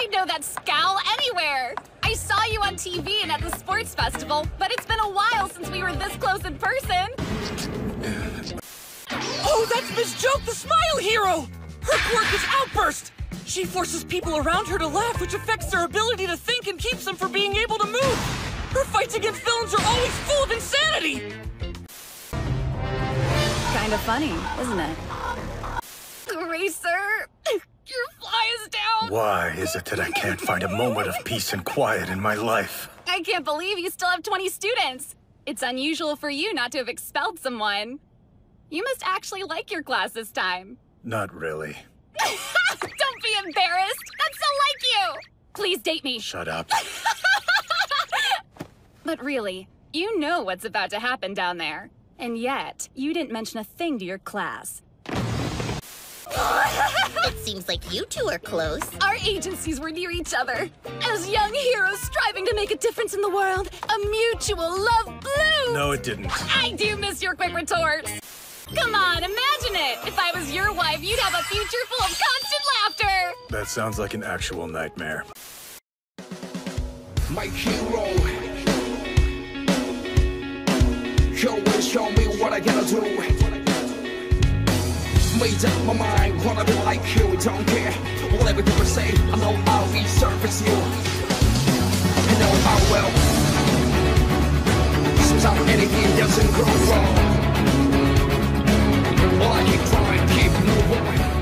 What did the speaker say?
I'd know that scowl anywhere. I saw you on TV and at the sports festival, but it's been a while since we were this close in person. Oh, that's Miss Joke, the Smile Hero! Her quirk is Outburst! She forces people around her to laugh, which affects their ability to think and keeps them from being able to move. Her fights against villains are always full of insanity! Kind of funny, isn't it? Racer, your fly is down. Why is it that I can't find a moment of peace and quiet in my life? I can't believe you still have 20 students. It's unusual for you not to have expelled someone. You must actually like your class this time. Not really. Don't be embarrassed. That's so like you. Please date me. Shut up. But really, you know what's about to happen down there. And yet, you didn't mention a thing to your class. It seems like you two are close. Our agencies were near each other. As young heroes striving to make a difference in the world, a mutual love bloomed. No, it didn't. I do miss your quick retorts. Come on, imagine it. If I was your wife, you'd have a future full of constant laughter. That sounds like an actual nightmare. My hero, you will show me what I gotta do. Made up my mind, wanna be like you, don't care whatever people say, I know I'll resurface you. I know I will. Sometimes anything doesn't go wrong. Well, I keep trying, keep moving.